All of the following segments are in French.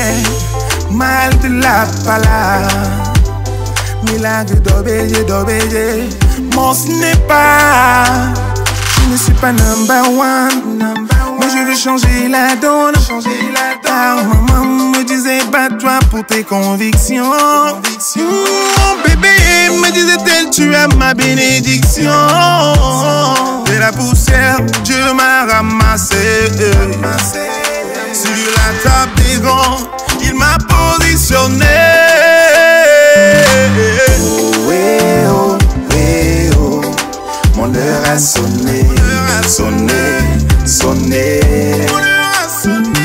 mal de la pala. Milagre d'obéir, mon ce n'est pas. Je ne suis pas number one, mais je veux changer la donne. Car maman me disait bats-toi pour tes convictions. Mon bébé me disait-elle, tu as ma bénédiction. De la poussière, Dieu m'a ramassé. Sur la table des grands, il m'a positionné. Oh, mon heure a sonné, sonné, sonné. Mon heure a sonné,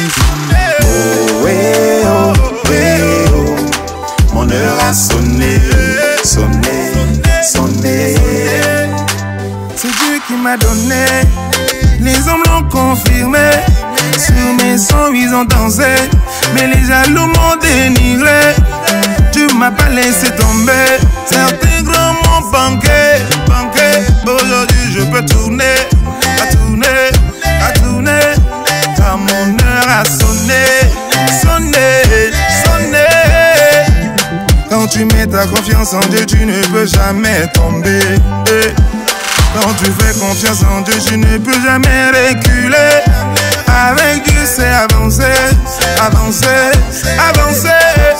mon heure a sonné, sonné, sonné. C'est Dieu qui m'a donné, les hommes l'ont confirmé. Sur mes sons ils ont dansé, mais les jaloux m'ont dénigré. Dieu m'a pas laissé tomber, certains grands m'ont banqué. Aujourd'hui je peux tourner, à tourner, à tourner. Car mon heure a sonné, sonné, sonné. Quand tu mets ta confiance en Dieu, tu ne peux jamais tomber. Quand tu fais confiance en Dieu, tu ne peux jamais reculer. Avec Dieu c'est avancer, avancer, avancer.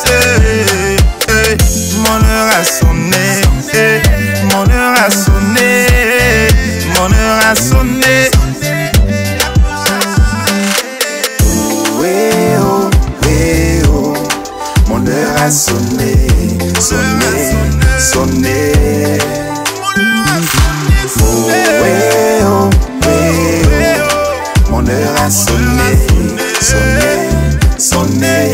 Mon heure a sonné, mon heure a sonné, mon heure a sonné. Mon heure a sonné, sonné, sonné. Mon heure a sonné, sonné, sonné.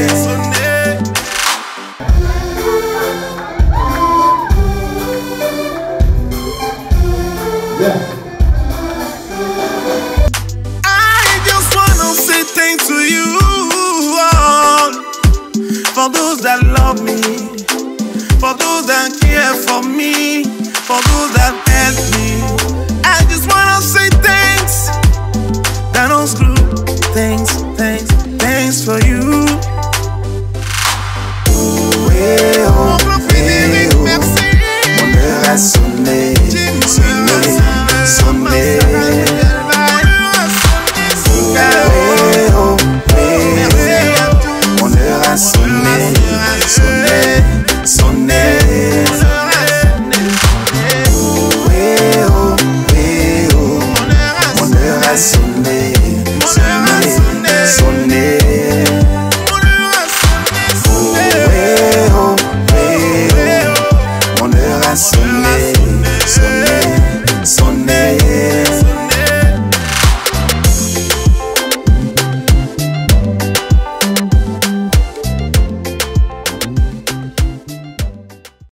I just wanna say thanks to you all, for those that love me, for those that care for me, for those that help me. I just wanna say thanks. That don't screw. Thanks, thanks, thanks for you.